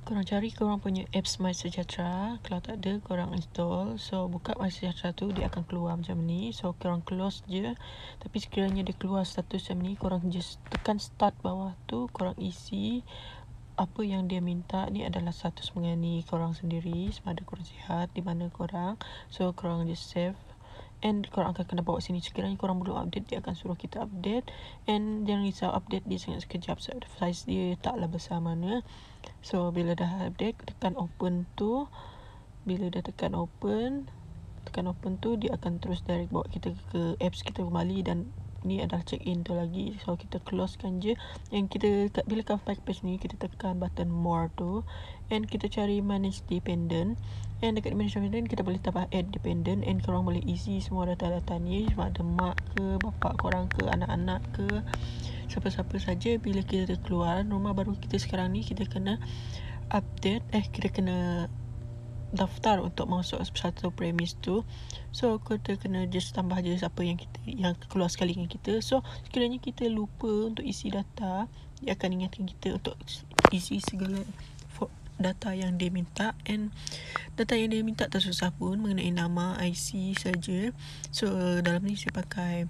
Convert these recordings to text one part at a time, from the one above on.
Korang cari korang punya apps MySejahtera. Kalau tak ada, korang install. So, buka MySejahtera tu, dia akan keluar macam ni. So, korang close je. Tapi sekiranya dia keluar status macam ni, korang just tekan start bawah tu. Korang isi apa yang dia minta. Ni adalah status mengenai korang sendiri, sama ada korang sihat, di mana korang. So, korang just save. And korang akan kena bawa sini. Sekiranya korang belum update, dia akan suruh kita update. And jangan risau, update dia sangat sekejap. So, size dia taklah besar mana. So, bila dah update, tekan open tu. Bila dah tekan open tu, dia akan terus direct bawa kita ke apps kita kembali. Dan ni adalah check in tu lagi. So, kita closekan je. Yang kita, bila cover page ni, kita tekan button more tu. And kita cari manage dependent. And dekat manage dependent, kita boleh tambah add dependent. And korang boleh isi semua data-data ni. Sama ada mak ke, bapak korang ke, anak-anak ke, siapa-siapa saja. Bila kita keluar rumah baru kita sekarang ni, kita kena update, kita kena daftar untuk masuk satu premis tu. So, kita kena just tambah je siapa yang keluar sekali dengan kita. So, sekiranya kita lupa untuk isi data, dia akan ingatkan kita untuk isi segala data yang dia minta. And data yang dia minta tak susah pun, mengenai nama, IC saja. So, dalam ni saya pakai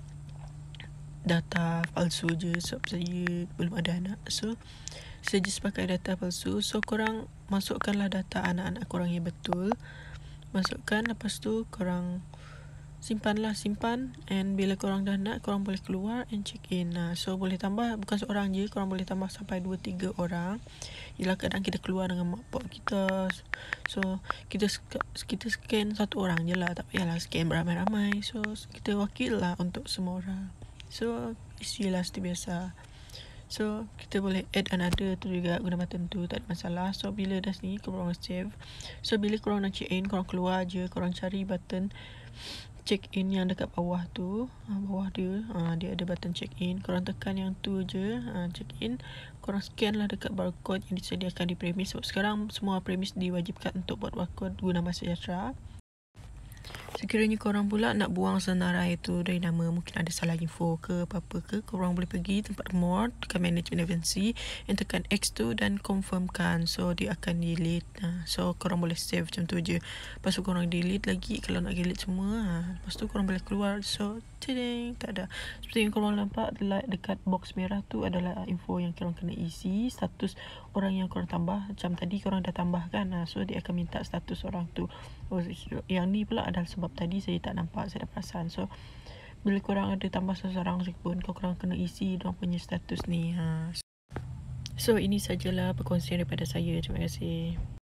data palsu je sebab saya belum ada anak. So, saya just pakai data palsu. So, korang masukkanlah data anak-anak korang yang betul. Masukkan, lepas tu korang simpan. And bila korang dah nak, korang boleh keluar and check in. So, boleh tambah, bukan seorang je, korang boleh tambah sampai 2-3 orang. Yelah, kadang kita keluar dengan mak pak kita. So, kita scan satu orang je lah. Tak payahlah scan beramai-ramai. So, kita wakil lah untuk semua orang. So, isilah seperti biasa. So, kita boleh add another tu juga, guna button tu, tak ada masalah. So, bila dah sini, korang save. So, bila korang nak check in, korang keluar je. Korang cari button check in yang dekat bawah tu. Bawah dia, dia ada button check in. Korang tekan yang tu je, check in. Korang scan lah dekat barcode yang disediakan di premis. Sebab sekarang semua premis diwajibkan untuk buat barcode guna MySejahtera. Sekiranya korang pula nak buang senarai tu dari nama, mungkin ada salah info ke apa-apa ke, korang boleh pergi tempat more, tekan manage emergency, and tekan X tu dan confirmkan. So, dia akan delete. So, korang boleh save macam tu je. Lepas tu korang delete lagi kalau nak delete semua. Lepas tu korang boleh keluar. So, tadang, tak ada. Seperti yang korang nampak, dekat box merah tu adalah info yang korang kena isi. Status orang yang korang tambah. Macam tadi korang dah tambahkan. So, dia akan minta status orang tu. Yang ni pula adalah sebab tadi saya tak nampak, saya dah perasan. So, bila korang ada tambah seseorang pun, korang kena isi diorang punya status ni. So, ini sajalah perkongsian daripada saya. Terima kasih.